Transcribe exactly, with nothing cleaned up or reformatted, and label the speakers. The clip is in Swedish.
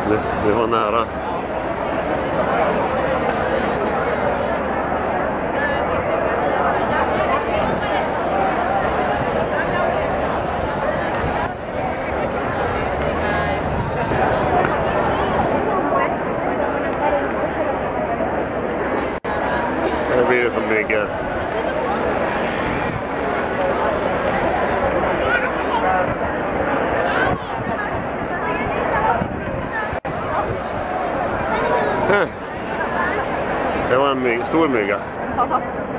Speaker 1: Det, det var nära. Det blir det som bygger. Det var en myg, stor mygga.